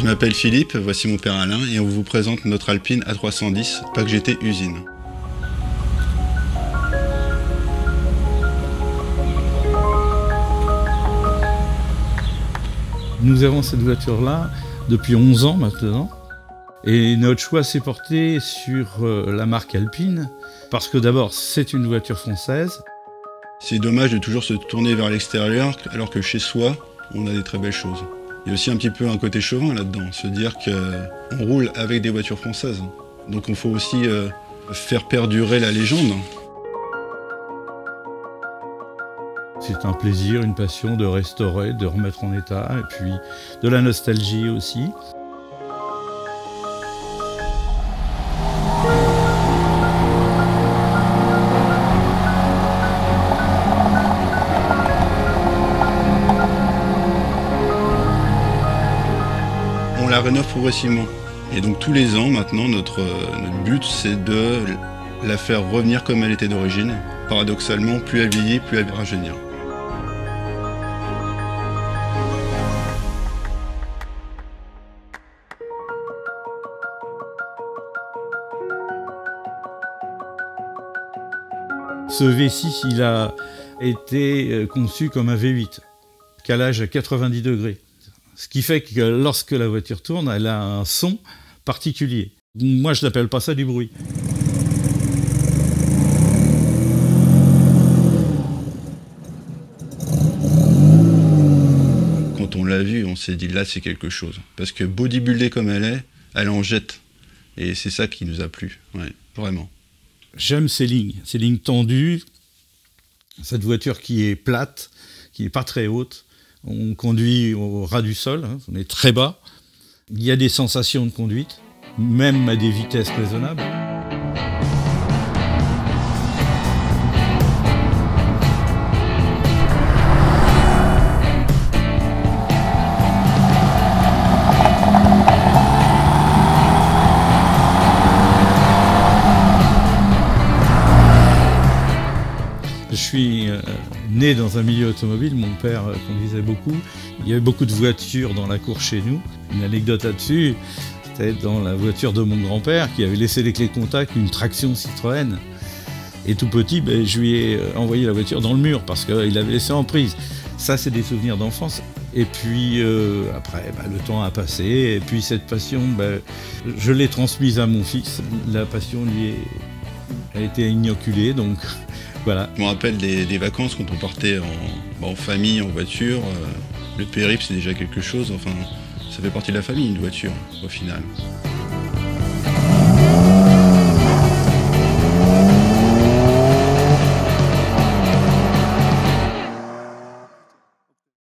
Je m'appelle Philippe, voici mon père Alain et on vous présente notre Alpine A310 Pack GT usine. Nous avons cette voiture-là depuis 11 ans maintenant. Et notre choix s'est porté sur la marque Alpine, parce que d'abord, c'est une voiture française. C'est dommage de toujours se tourner vers l'extérieur, alors que chez soi, on a des très belles choses. Il y a aussi un petit peu un côté chauvin là-dedans, se dire qu'on roule avec des voitures françaises. Donc il faut aussi faire perdurer la légende. C'est un plaisir, une passion de restaurer, de remettre en état, et puis de la nostalgie aussi. On la rénove progressivement. Et donc tous les ans maintenant, notre but c'est de la faire revenir comme elle était d'origine. Paradoxalement, plus elle vieillit, plus elle va rajeunir. Ce V6, il a été conçu comme un V8, calage à 90 degrés. Ce qui fait que lorsque la voiture tourne, elle a un son particulier. Moi, je n'appelle pas ça du bruit. Quand on l'a vue, on s'est dit là, c'est quelque chose. Parce que bodybuildée comme elle en jette. Et c'est ça qui nous a plu, ouais, vraiment. J'aime ces lignes tendues, cette voiture qui est plate, qui n'est pas très haute. On conduit au ras du sol, hein, on est très bas. Il y a des sensations de conduite, même à des vitesses raisonnables. Je suis né dans un milieu automobile, mon père conduisait beaucoup. Il y avait beaucoup de voitures dans la cour chez nous. Une anecdote là-dessus, c'était dans la voiture de mon grand-père qui avait laissé les clés de contact, une traction Citroën. Et tout petit, je lui ai envoyé la voiture dans le mur parce qu'il avait laissé en prise. Ça, c'est des souvenirs d'enfance. Et puis après, le temps a passé. Et puis cette passion, je l'ai transmise à mon fils. La passion lui a été inoculée, donc voilà. Je me rappelle des vacances quand on partait en famille, en voiture. Le périple, c'est déjà quelque chose. Enfin, ça fait partie de la famille, une voiture, au final.